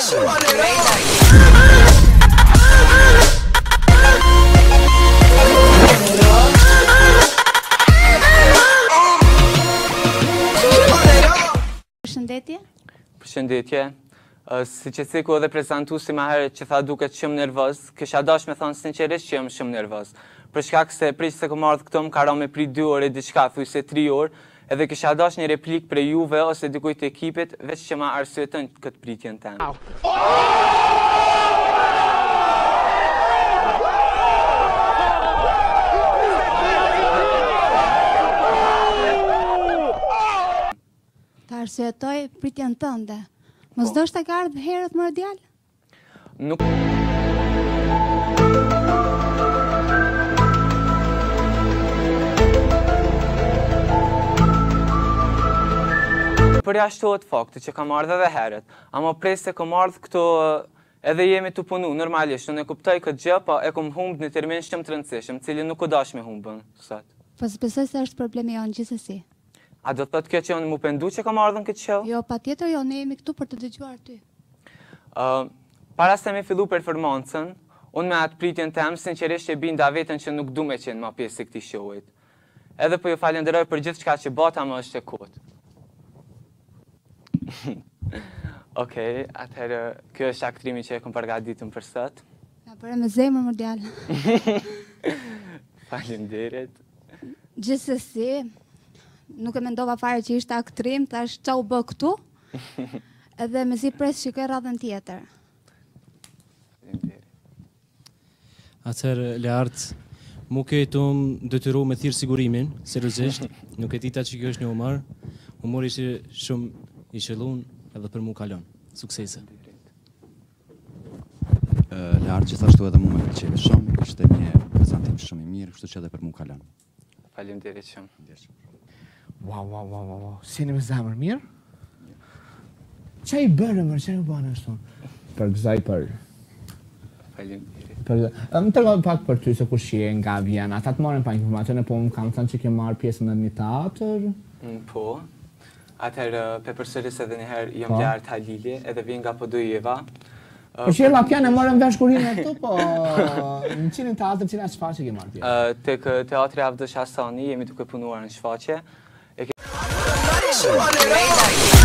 Përshëndetje. Përshëndetje. Si që ciku edhe prezentuesi ma herët që tha duket shumë nervoz, kisha dash me thonë sinqerisht që jam shumë nervoz. Për shkak se priq se kom ardhë këto më ka ra me pri 2 orë diçka, thuj se 3 orë, edhe kisha dash një replik për juve ose dikujt e ekipit, veç që ma arsyetën këtë pritjen tenë. Ta arsyetoj pritjen tënde. Mos do shta ka ardhë herët më radial? Nuk... Përjashtohet fakti që kam ardhë edhe herët, ama prej se kam ardhë këto edhe jemi të punu, normalisht, unë e kuptoj këtë gjë, pa e kom humbë një termin shumë të rëndësishëm, cili nuk u dash me humbën, sot. Po s'besoj se është problemi jonë gjithsesi. A do të thotë kjo që unë mu pendu që kam ardhën këtë show? Jo, pa tjetër jo, ne jemi këtu për të dëgjuar ty. Para se me fillu performancën, unë me atë pritjen tem, sinqerisht e binda vetën që nuk du me qenë ma pjesë i këtij showit. Edhe po ju falenderoj për gjithë çka që bata më është e kotë. Okej, atëherë, kjo është aktrimi që e kom përgatitën për sot. Ja bëre me zemër më djalë. Faleminderit. Gjithsesi, nuk e mendova fare që ishte aktrim, tash qa u bë këtu, edhe me si pres shikoj radhën tjetër. Atëherë, Leart, mu ke të më detyru me thirë sigurimin, seriozisht, nuk e dita që kjo është një humor. Humor ishte shumë i shëllun edhe për mu kalon. Suksese. Leart, gjithashtu edhe mu me pëlqeve shumë, ishte një prezentim shumë i mirë, kështu që edhe për mu kalon. Faleminderit shumë. Wow, si në me zamër mirë? Qa i bërë mërë, qa i bënë ashtu? Për gëzaj për... Faleminderit. Më tërgoj pak për ty se ku shie nga Vjena, ata të marrin pa informacione, po më kanë thënë që ke marrë pjesë në një teatr? Po, atëherë përsëris edhe njëherë jam Leart Halili, edhe vjen nga Podujeva. Po që jella pjanë e morën vesh kurinë këtu, po në cilin teatr, cila shfaqje ke marrë pjesë? Tek Teatri Avdësh Hasani, jemi duke punuar në shfaqje.